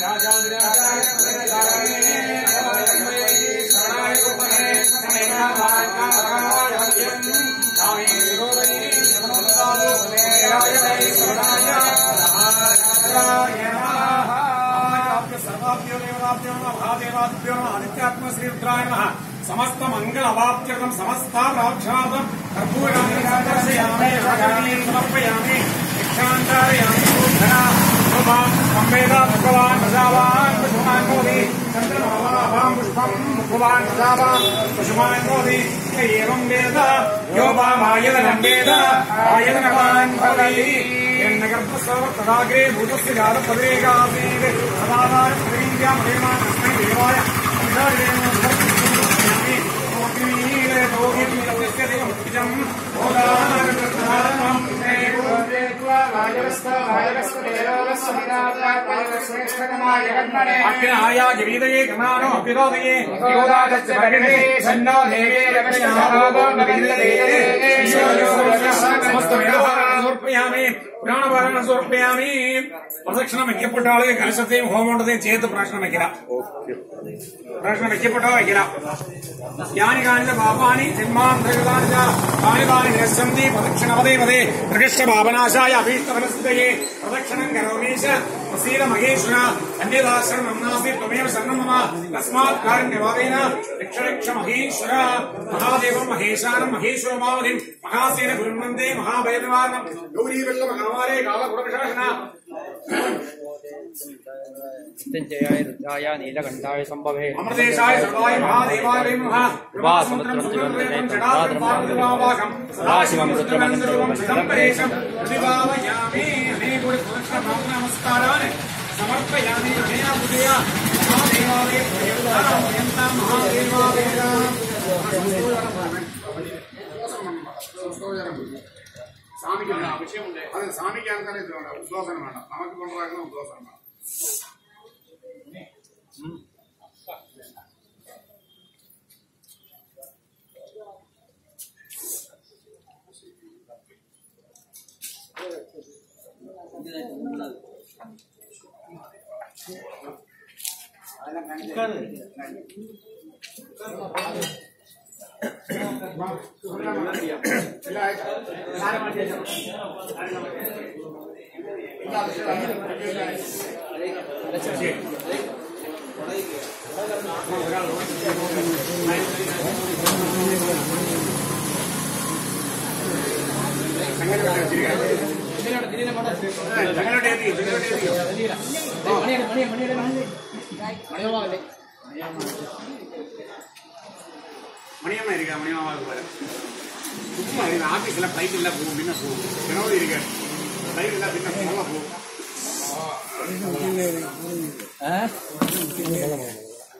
समस्त मंगल अवाप्त्यर्थम समस्ता प्राक्षापम कर्पूराणि समर्पयामि समर्पयामि दीक्षांतारयामि धना शोभां संवेदा भगवान् प्रजावान् पशुमान् मोदि चन्द्रमावां पुष्पं भगवान् प्रजावान् पशुमान् मोदि एवं वेद यो वामायतनं वेद आयतनवान् भवति गर्भस्वदाग्रे भूतस्य जातपदरेकासीत् सदाधारं पदवीव्यां देवानस्मै देवाय अग्नाया जवीदये गमानो अभ्युदये योदादस्य भगिने सन्नो देवे समस्तमेवासमर्पयामि प्राणभारण समर्पयामि प्रदक्षिणं वैक्यപ്പെട്ട ആളുകൾ കലശത്തെയും ഹോമോണ്ടത്തെയും ചേർത്ത് പ്രാർത്ഥന വയ്ക്കുക പ്രാർത്ഥന വയ്ക്കപ്പെട്ടോ വയ്ക്കുക യാനി കാണിച്ച പാപാനി ജന്മാന്തരകാണി കാണികാണി നിരസന്തി പ്രദക്ഷിണവതേ പദേ പ്രകൃഷ്ടപാപനാശായ അഭീഷ്ടഫലസിദ്ധയേ പ്രദക്ഷിണം കരോമീശ പ്രസീദ മഹേശ്വര അന്യദാശരണം നാസ്തി ത്വമേവ ശരണം മമ തസ്മാത് കാരുണ്യവാദേന രക്ഷരക്ഷ മഹേശ്വര മഹാദേവം മഹേശാനം മഹേശ്വരമാവധിം മഹാസേന ഗുരുമന്ദേ മഹാഭയനിവാരണം ഗൗരീവെള്ള മഹാമാരേ കാലകുടവിശാസന जयाय रुद्राय नीलकंठाय संभवे अमृतेशाय सर्वाय महादेवाय नमः समुद्रं सदाशिवं रुद्रमन्त्रं चिदम्बरेशं प्रतिभावयामि अनेकोटि नमस्कारान् समर्पयामि अनेन बुद्धया महादेवाय प्रयन्तां महादेवाय സ്വാമിക്ക് വിഷയമുണ്ട് അത് സ്വാമിക്കാർക്കാണ് ഉദ്വാസനം വേണം നമുക്ക് കൊണ്ടുവരാക്കുന്ന ഉദ്വാസനം വേണം മണിയമ്മ ഇരിക്കാം മണിയമ്മക്ക് വരാം ആഫീസിലെ ഫ്ലൈറ്റ് ഇല്ല പോകും പിന്നെ പോകും വിനോദം ഇരിക്കാൻ ഫ്ലൈറ്റ് ഇല്ല പിന്നെ പോകും